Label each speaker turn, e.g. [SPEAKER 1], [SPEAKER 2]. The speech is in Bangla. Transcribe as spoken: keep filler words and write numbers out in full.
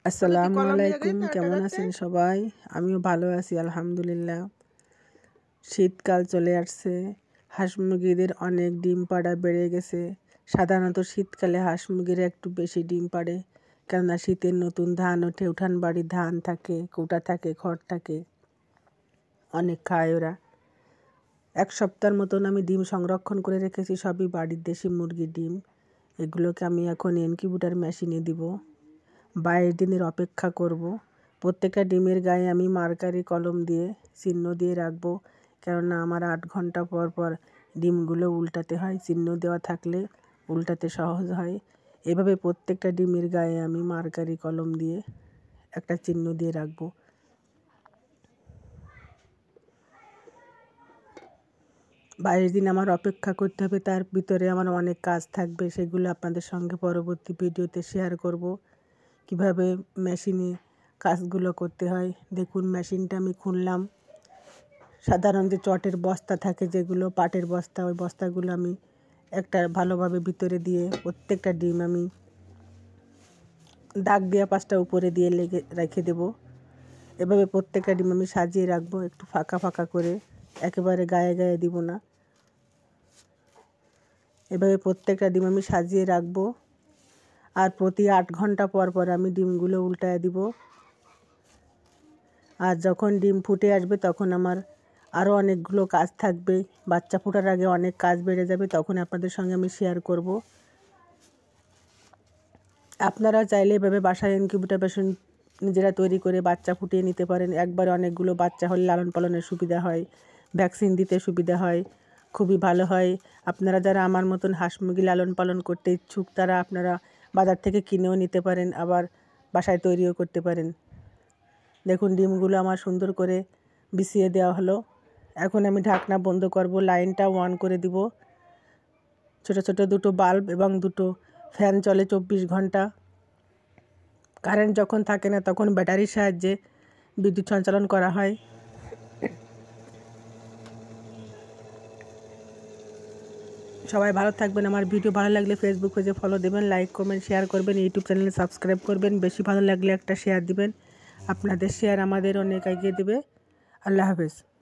[SPEAKER 1] আসসালামু আলাইকুম, কেমন আছেন সবাই? আমিও ভালো আছি আলহামদুলিল্লাহ। শীতকাল চলে আসছে, হাঁস মুরগিদের অনেক ডিম পাড়া বেড়ে গেছে। সাধারণত শীতকালে হাঁস মুরগিরা একটু বেশি ডিম পাড়ে, কেননা শীতের নতুন ধান ওঠে, উঠান বাড়ির ধান থাকে, কৌটা থাকে, খড় থাকে, অনেক খায় ওরা। এক সপ্তাহের মতন আমি ডিম সংরক্ষণ করে রেখেছি, সবই বাড়ির দেশি মুরগির ডিম। এগুলোকে আমি এখন ইনকিউবেটর মেশিনে দিব, বাইশ দিনের অপেক্ষা করব। প্রত্যেকটা ডিমের গায়ে আমি মার্কারি কলম দিয়ে চিহ্ন দিয়ে রাখবো, কেননা আমার আট ঘন্টা পর পর ডিমগুলো উল্টাতে হয়। চিহ্ন দেওয়া থাকলে উল্টাতে সহজ হয়। এভাবে প্রত্যেকটা ডিমের গায়ে আমি মার্কারি কলম দিয়ে একটা চিহ্ন দিয়ে রাখবো। বাইশ দিন আমার অপেক্ষা করতে হবে, তার ভিতরে আমার অনেক কাজ থাকবে, সেগুলো আপনাদের সঙ্গে পরবর্তী ভিডিওতে শেয়ার করব। কিভাবে মেশিনে কাজগুলো করতে হয়। দেখুন, মেশিনটা আমি খুললাম। সাধারণ যে চটের বস্তা থাকে, যেগুলো পাটের বস্তা, ওই বস্তাগুলো আমি একটা ভালোভাবে ভিতরে দিয়ে প্রত্যেকটা ডিম আমি দাগ দেওয়া পাঁচটা উপরে দিয়ে লেগে রেখে দেব। এভাবে প্রত্যেকটা ডিম আমি সাজিয়ে রাখবো, একটু ফাঁকা ফাঁকা করে, একেবারে গায়ে গায়ে দিব না। এভাবে প্রত্যেকটা ডিম আমি সাজিয়ে রাখবো, আর প্রতি আট ঘন্টা পর পর আমি ডিমগুলো উল্টায় দিব। আর যখন ডিম ফুটে আসবে তখন আমার আরও অনেকগুলো কাজ থাকবে। বাচ্চা ফোটার আগে অনেক কাজ বেড়ে যাবে, তখন আপনাদের সঙ্গে আমি শেয়ার করব। আপনারা চাইলে এভাবে বাসায় ইনকিউবেটর মেশিন নিজেরা তৈরি করে বাচ্চা ফুটিয়ে নিতে পারেন। একবারে অনেকগুলো বাচ্চা হলে লালন পালনের সুবিধা হয়, ভ্যাকসিন দিতে সুবিধা হয়, খুবই ভালো হয়। আপনারা যারা আমার মতন হাঁস মুরগি লালন পালন করতে ইচ্ছুক, তারা আপনারা বাজার থেকে কিনেও নিতে পারেন, আবার বাসায় তৈরিও করতে পারেন। দেখুন, ডিমগুলো আমার সুন্দর করে বিছিয়ে দেওয়া হলো। এখন আমি ঢাকনা বন্ধ করব, লাইনটা অন করে দিব। ছোট ছোট দুটো বাল্ব এবং দুটো ফ্যান চলে চব্বিশ ঘন্টা। কারেন্ট যখন থাকে না তখন ব্যাটারির সাহায্যে বিদ্যুৎ সঞ্চালন করা হয়। সবাই ভালো থাকবেন। আমার ভিডিও ভালো লাগলে ফেসবুক পেজে ফলো দেবেন, লাইক কমেন্ট শেয়ার করবেন, ইউটিউব চ্যানেলে সাবস্ক্রাইব করবেন। বেশি ভালো লাগলে একটা শেয়ার দিবেন। আপনাদের শেয়ার আমাদের অনেক এগিয়ে দেবে। আল্লাহ হাফেজ।